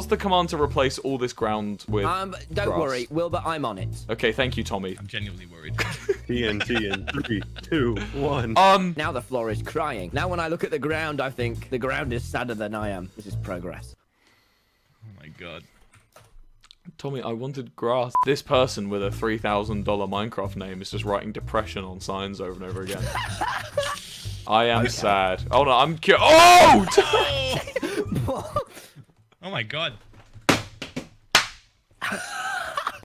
What's the command to replace all this ground with Don't grass? worry, Wilbur, I'm on it. Okay, thank you, Tommy. I'm genuinely worried. TNT in 3, 2, 1. Now the floor is crying. Now when I look at the ground, I think the ground is sadder than I am. This is progress. Oh my god. Tommy, I wanted grass. This person with a $3,000 Minecraft name is just writing depression on signs over and over again. I am sad. Oh no, I'm Oh! Oh my god.